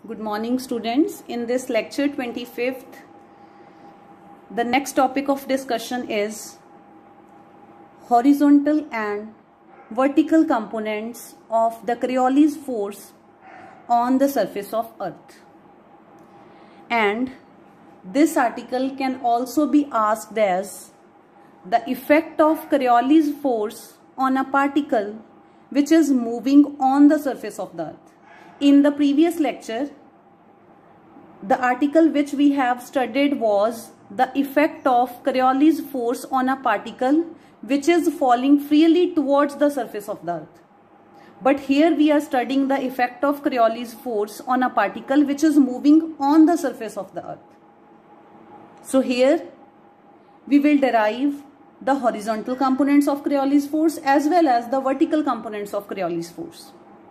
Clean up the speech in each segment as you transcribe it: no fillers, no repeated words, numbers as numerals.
Good morning, students. In this lecture 25th, the next topic of discussion is horizontal and vertical components of the Coriolis force on the surface of Earth. And this article can also be asked as the effect of Coriolis force on a particle which is moving on the surface of the Earth. In the previous lecture, the article which we have studied was the effect of Coriolis force on a particle which is falling freely towards the surface of the Earth. But here we are studying the effect of Coriolis force on a particle which is moving on the surface of the Earth. So here we will derive the horizontal components of Coriolis force as well as the vertical components of Coriolis force.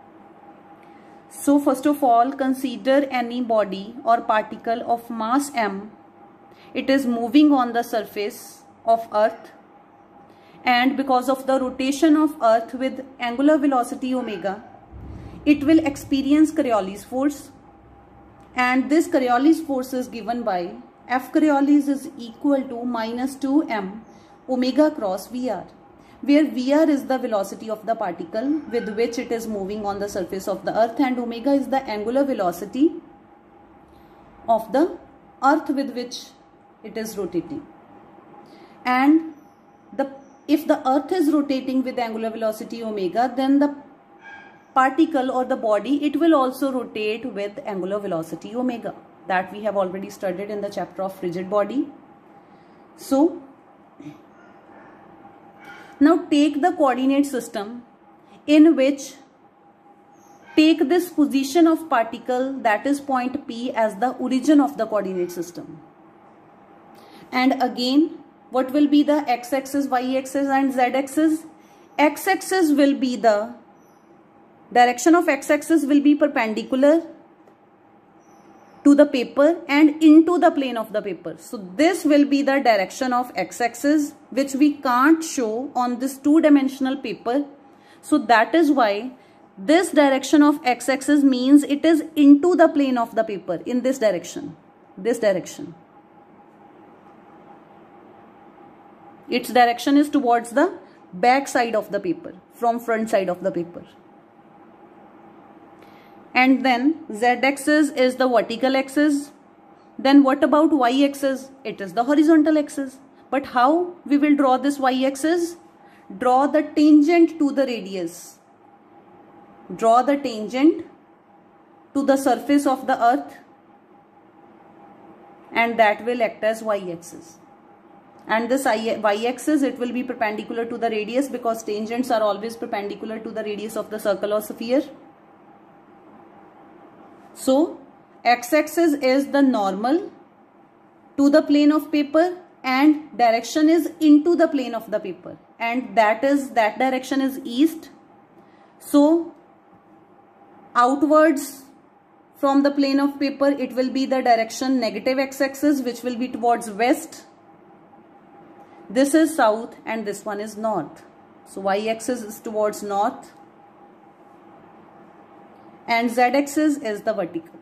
So first of all, consider any body or particle of mass m. It is moving on the surface of Earth, and because of the rotation of Earth with angular velocity omega, it will experience Coriolis force, and this Coriolis force is given by F Coriolis is equal to minus 2m omega cross Vr, where Vr is the velocity of the particle with which it is moving on the surface of the Earth, and omega is the angular velocity of the Earth with which it is rotating. And if the Earth is rotating with angular velocity omega, then the particle or the body, it will also rotate with angular velocity omega. That we have already studied in the chapter of rigid body. So now take the coordinate system in which take this position of particle, that is point P, as the origin of the coordinate system. And again, what will be the x-axis, y-axis and z-axis? X-axis will be the direction of x-axis will be perpendicular to the paper and into the plane of the paper. So this will be the direction of x-axis, which we can't show on this two-dimensional paper. So that is why this direction of x-axis means it is into the plane of the paper in this direction. This direction. Its direction is towards the back side of the paper from front side of the paper. And then z-axis is the vertical axis. Then what about y-axis? It is the horizontal axis. But how we will draw this y-axis? Draw the tangent to the radius. Draw the tangent to the surface of the Earth, and that will act as y-axis. And this y-axis, it will be perpendicular to the radius because tangents are always perpendicular to the radius of the circle or sphere. So x-axis is the normal to the plane of paper and direction is into the plane of the paper, and that direction is east. So outwards from the plane of paper, it will be the direction negative x-axis, which will be towards west. This is south and this one is north. So y-axis is towards north. And z-axis is the vertical.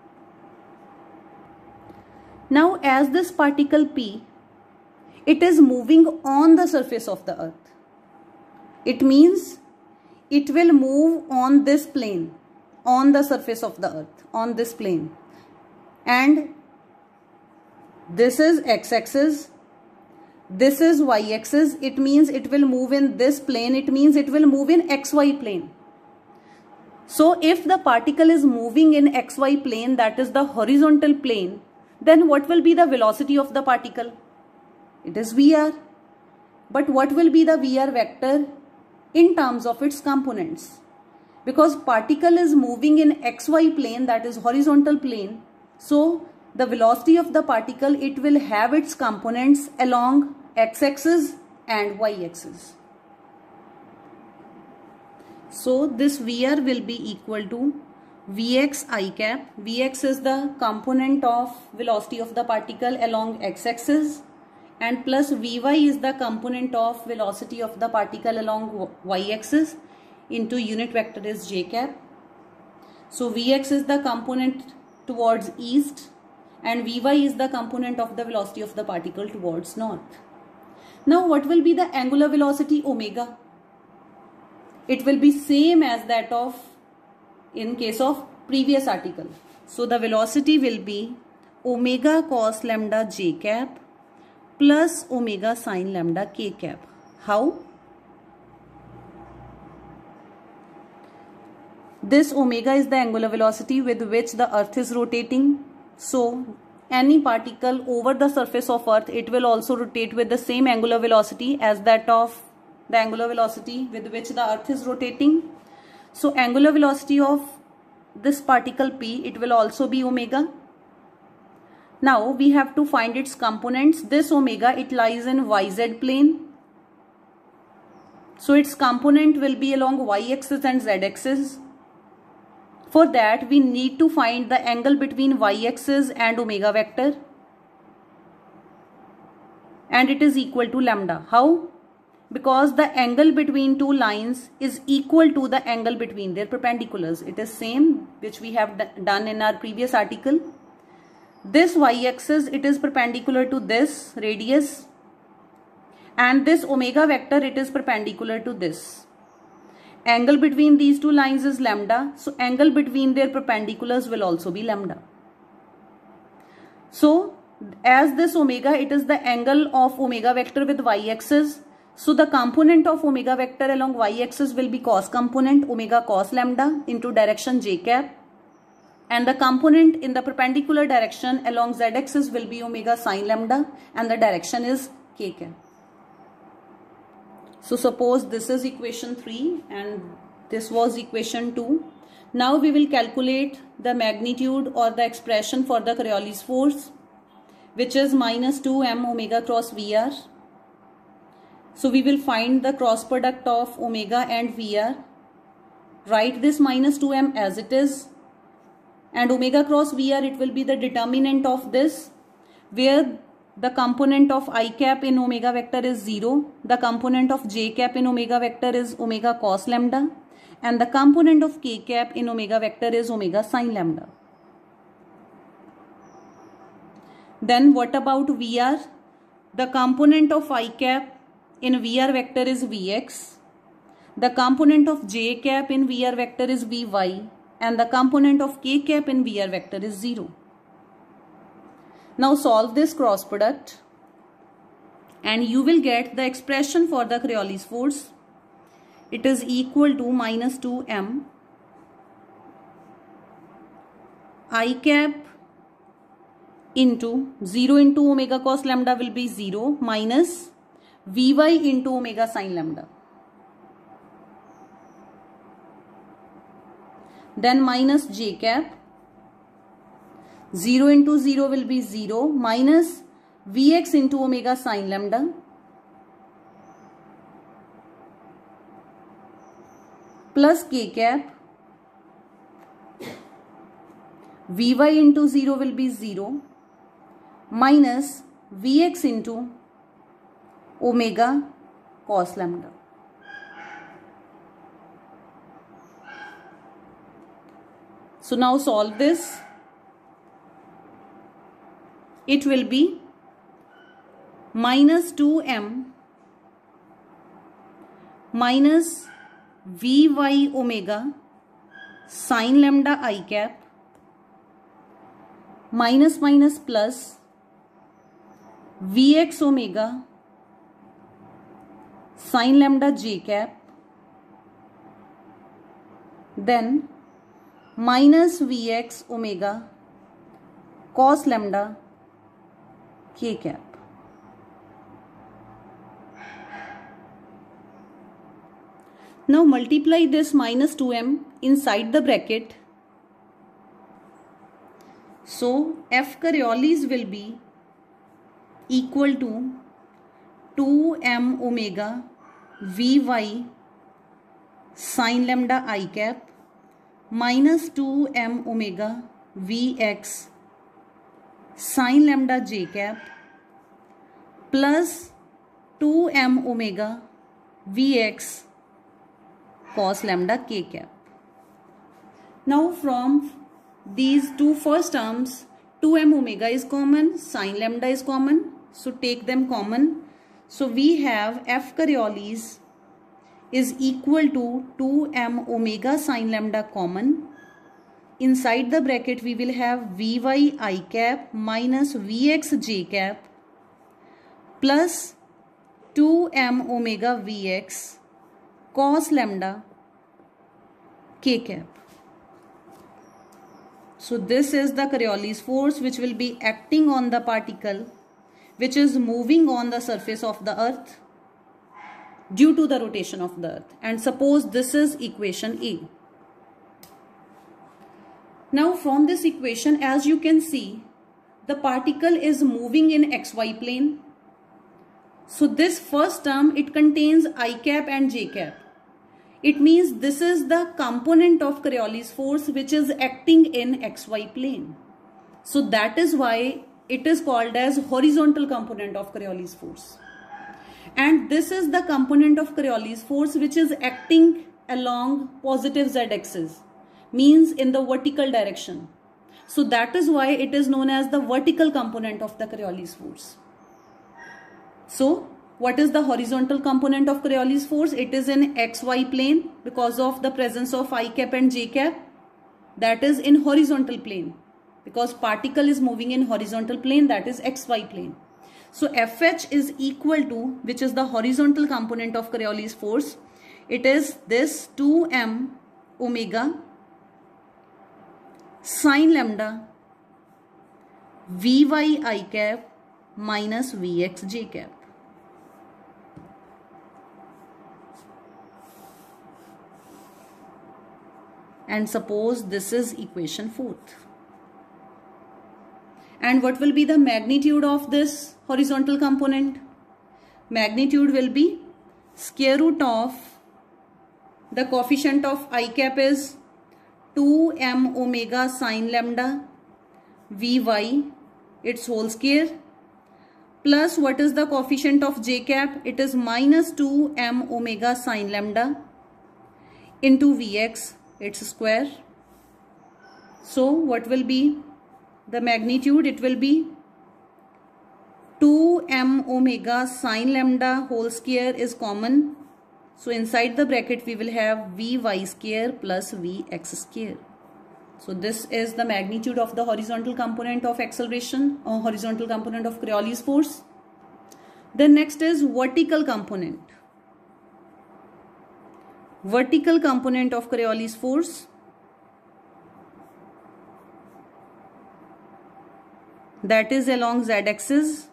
Now as this particle P, it is moving on the surface of the Earth. It means it will move on this plane, on the surface of the Earth, on this plane. And this is x-axis, this is y-axis. It means it will move in this plane. It means it will move in xy plane. So if the particle is moving in xy plane, that is the horizontal plane, then what will be the velocity of the particle? It is Vr. But what will be the Vr vector in terms of its components? Because particle is moving in xy plane, that is horizontal plane. So the velocity of the particle, it will have its components along x-axis and y-axis. So this Vr will be equal to Vx I cap. Vx is the component of velocity of the particle along x-axis, and plus Vy is the component of velocity of the particle along y-axis, into unit vector is j cap. So Vx is the component towards east, and Vy is the component of the velocity of the particle towards north. Now what will be the angular velocity omega? It will be same as that of in case of previous article. So the velocity will be omega cos lambda j cap plus omega sin lambda k cap. How? This omega is the angular velocity with which the earth is rotating. So any particle over the surface of earth, it will also rotate with the same angular velocity as that of the angular velocity with which the earth is rotating. So angular velocity of this particle P, it will also be omega. Now we have to find its components. This omega, it lies in YZ plane. So its component will be along y-axis and z-axis. For that, we need to find the angle between y-axis and omega vector. And it is equal to lambda. How? Because the angle between two lines is equal to the angle between their perpendiculars. It is same which we have done in our previous article. This y-axis, it is perpendicular to this radius. And this omega vector, it is perpendicular to this. Angle between these two lines is lambda. So angle between their perpendiculars will also be lambda. So as this omega, it is the angle of omega vector with y-axis. So the component of omega vector along y-axis will be cos component omega cos lambda into direction j cap. And the component in the perpendicular direction along z-axis will be omega sin lambda, and the direction is k cap. So suppose this is equation 3 and this was equation 2. Now we will calculate the magnitude or the expression for the Coriolis force, which is minus 2m omega cross Vr. So we will find the cross product of omega and Vr. Write this minus 2m as it is. And omega cross Vr, it will be the determinant of this, where the component of I cap in omega vector is 0. The component of j cap in omega vector is omega cos lambda. And the component of k cap in omega vector is omega sin lambda. Then what about Vr? The component of I cap in Vr vector is Vx. The component of j cap in Vr vector is Vy. And the component of k cap in Vr vector is 0. Now solve this cross product and you will get the expression for the Coriolis force. It is equal to minus 2m I cap into 0 into omega cos lambda will be 0 minus Vy into omega sin lambda. Then minus j cap. 0 into 0 will be 0 minus Vx into omega sin lambda plus k cap. Vy into 0 will be 0 minus Vx into omega cos lambda. So now solve this. It will be minus 2m minus Vy omega sin lambda I cap minus minus plus Vx omega sin lambda j cap, then minus Vx omega cos lambda k cap. Now multiply this minus 2m inside the bracket. So F Coriolis will be equal to 2m omega Vy sin lambda I cap minus 2m omega Vx sin lambda j cap plus 2m omega Vx cos lambda k cap. Now from these two first terms, 2m omega is common, sine lambda is common. So take them common. So we have F Coriolis is equal to 2m omega sine lambda common. Inside the bracket we will have Vy I cap minus Vx j cap plus 2m omega Vx cos lambda k cap. So this is the Coriolis force which will be acting on the particle which is moving on the surface of the earth due to the rotation of the earth. And suppose this is equation A. Now from this equation, as you can see, the particle is moving in xy plane. So this first term, it contains I cap and j cap. It means this is the component of Coriolis force which is acting in xy plane. So that is why it is called as horizontal component of Coriolis force. And this is the component of Coriolis force which is acting along positive z-axis, means in the vertical direction. So that is why it is known as the vertical component of the Coriolis force. So what is the horizontal component of Coriolis force? It is in xy plane because of the presence of I cap and j cap. That is in horizontal plane because particle is moving in horizontal plane, that is xy plane. So Fh is equal to, which is the horizontal component of Coriolis force, it is this 2m omega sine lambda Vy I cap minus Vx j cap. And suppose this is equation 4th. And what will be the magnitude of this horizontal component? Magnitude will be square root of the coefficient of I cap is 2m omega sine lambda Vy, its whole square, plus what is the coefficient of j cap? It is minus 2m omega sine lambda into Vx, its square. So what will be the magnitude? It will be 2m omega sine lambda whole square is common. So inside the bracket we will have Vy square plus Vx square. So this is the magnitude of the horizontal component of acceleration or horizontal component of Coriolis force. Then next is vertical component. Vertical component of Coriolis force, that is along z-axis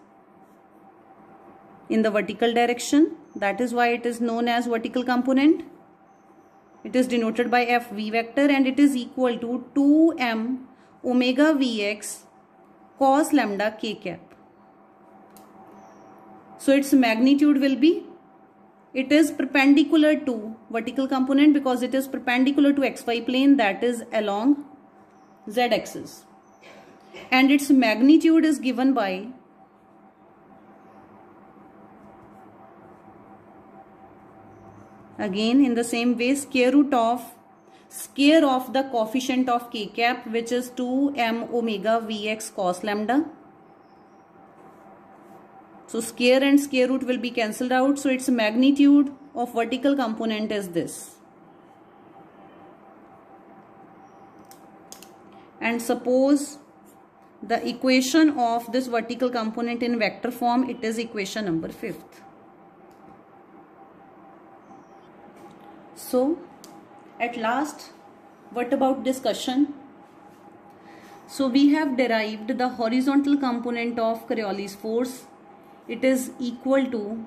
in the vertical direction. That is why it is known as vertical component. It is denoted by Fv vector and it is equal to 2m omega Vx cos lambda k cap. So its magnitude will be, it is perpendicular to vertical component because it is perpendicular to xy plane, that is along z-axis. And its magnitude is given by again in the same way square of the coefficient of k cap, which is 2m omega Vx cos lambda. So square and square root will be cancelled out. So its magnitude of vertical component is this. And suppose the equation of this vertical component in vector form, it is equation number 5th. So at last, what about discussion? So we have derived the horizontal component of Coriolis force. It is equal to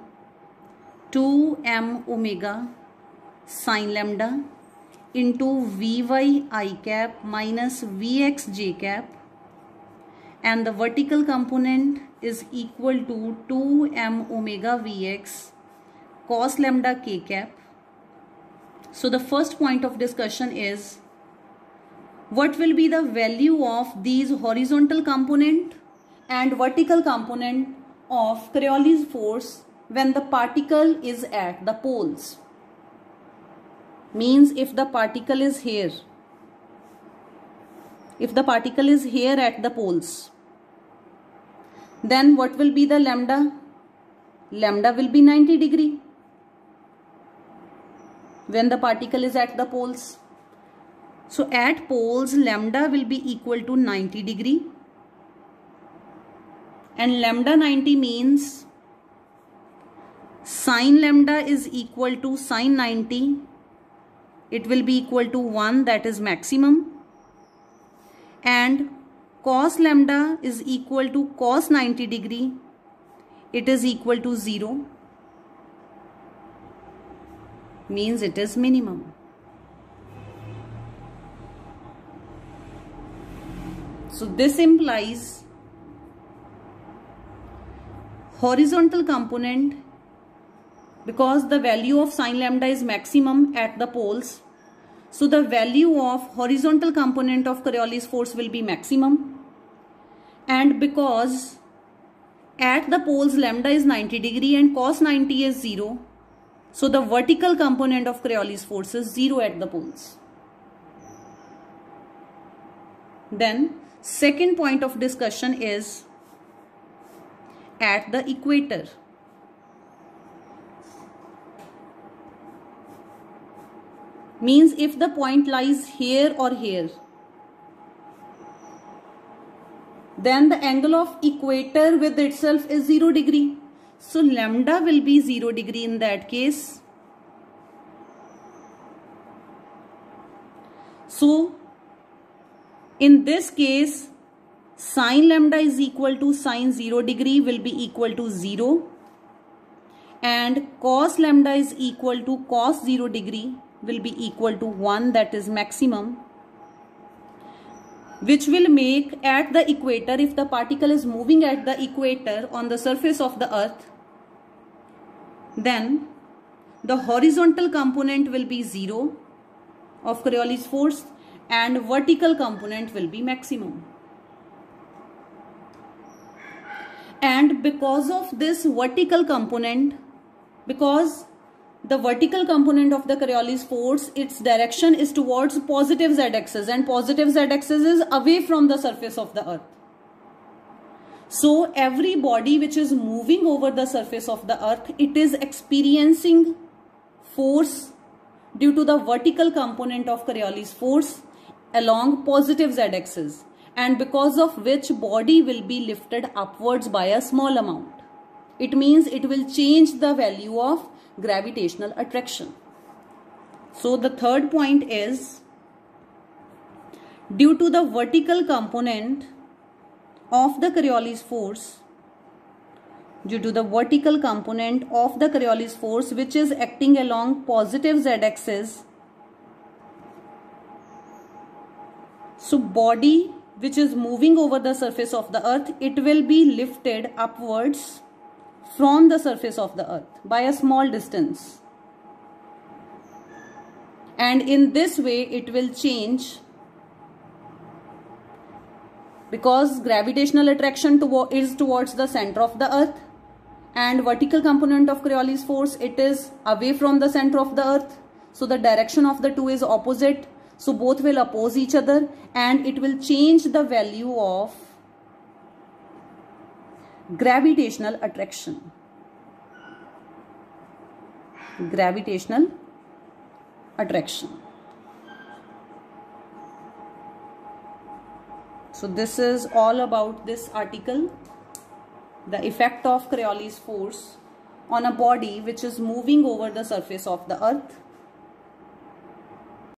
2m omega sine lambda into Vy I cap minus Vx j cap, and the vertical component is equal to 2m omega Vx cos lambda k cap. So the first point of discussion is, what will be the value of these horizontal component and vertical component of Coriolis force when the particle is at the poles? Means if the particle is here if the particle is here at the poles, then what will be the lambda? Lambda will be 90 degree when the particle is at the poles. So at poles, lambda will be equal to 90 degree, and lambda 90 means sine lambda is equal to sine 90. It will be equal to 1, that is maximum, and cos lambda is equal to cos 90 degree. It is equal to 0, means it is minimum. So this implies horizontal component, because the value of sine lambda is maximum at the poles. So the value of horizontal component of Coriolis force will be maximum. And because at the poles lambda is 90 degree and cos 90 is 0, so the vertical component of Coriolis force is 0 at the poles. Then second point of discussion is at the equator. Means if the point lies here or here, then the angle of equator with itself is 0 degree. So lambda will be 0 degree in that case. So in this case, sine lambda is equal to sine 0 degree will be equal to 0, and cos lambda is equal to cos 0 degree will be equal to 1, that is maximum, which will make at the equator, if the particle is moving at the equator on the surface of the earth, then the horizontal component will be 0 of Coriolis force and vertical component will be maximum. And because of this vertical component, because the vertical component of the Coriolis force, its direction is towards positive z-axis, and positive z-axis is away from the surface of the earth. So every body which is moving over the surface of the earth, it is experiencing force due to the vertical component of Coriolis force along positive z-axis, and because of which body will be lifted upwards by a small amount. It means it will change the value of gravitational attraction. So the third point is, due to the vertical component of the Coriolis force, which is acting along positive z-axis, so body which is moving over the surface of the earth, it will be lifted upwards from the surface of the earth by a small distance, and in this way it will change, because gravitational attraction is towards the center of the earth, and vertical component of Coriolis force, it is away from the center of the earth. So the direction of the two is opposite, so both will oppose each other, and it will change the value of gravitational attraction. So this is all about this article, the effect of Coriolis force on a body which is moving over the surface of the earth.